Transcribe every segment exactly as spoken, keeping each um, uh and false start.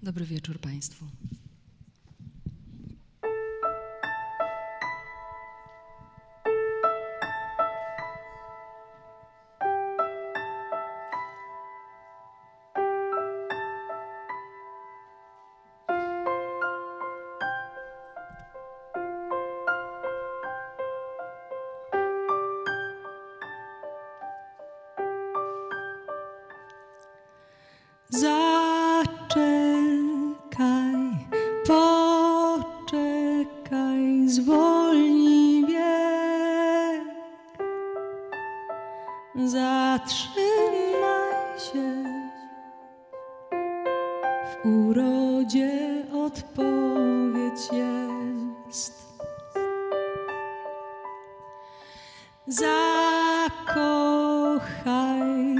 Dobry wieczór Państwu. Zaczekaj, poczekaj, zwolnij bieg. Zatrzymaj się, w urodzie odpowiedź jest. Zakochaj,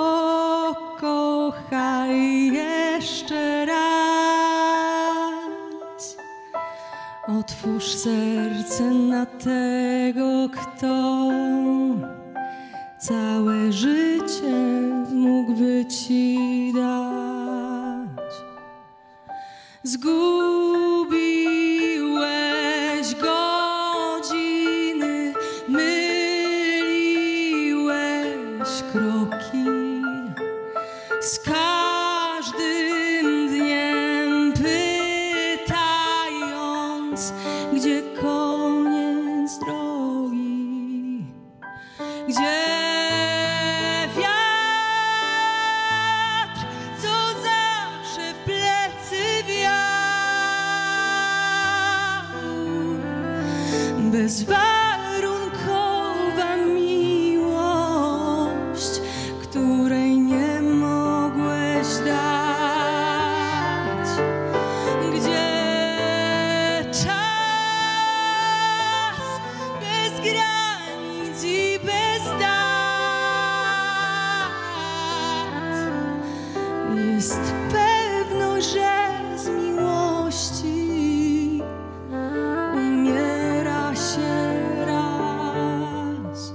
pokochaj jeszcze raz. Otwórz serce na tego, kto całe życie mógłby ci dać. Zgubiłeś godziny, myliłeś kroki. Z każdym dniem pytając, gdzie koniec drogi, gdzie wiatr, co zawsze w plecy wiał. Bezwarunkowa miłość, której nie mogłeś dać. Gdzie czas bez granic i bez dat. Jest pewność, że z miłości umiera się raz.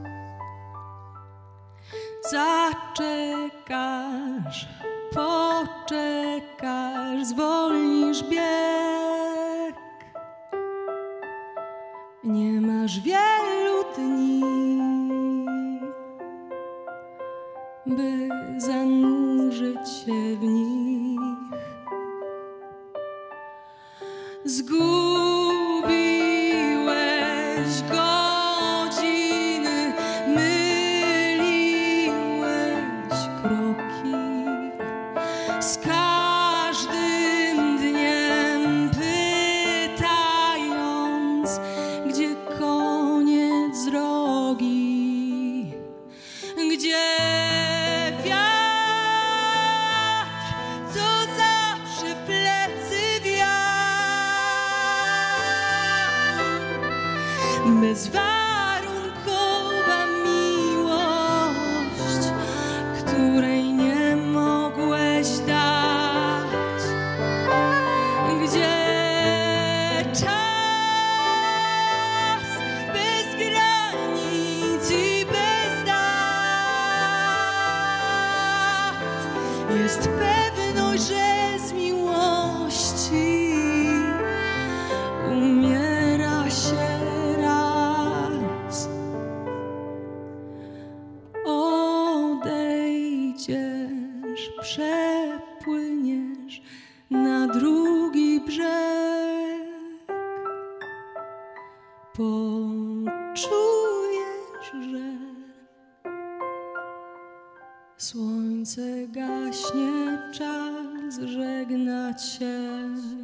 Zaczekasz, poczekasz, zwolnisz bieg. Nie masz wielu dni, by zanurzyć się w nich. Zgubiłeś godziny, myliłeś kroki. Z każdym dniem pytając, gdzie koniec drogi, gdzie wiatr, co zawsze w plecy wiał. Bezwarunkowa miłość, której nie mogłeś dać. Gdzie czas bez granic i bez dat. Jest pewność, że z miłości umiera się raz. Odejdziesz, przepłyniesz na drugi brzeg. Poczujesz, że słońce gaśnie, czas żegnać się.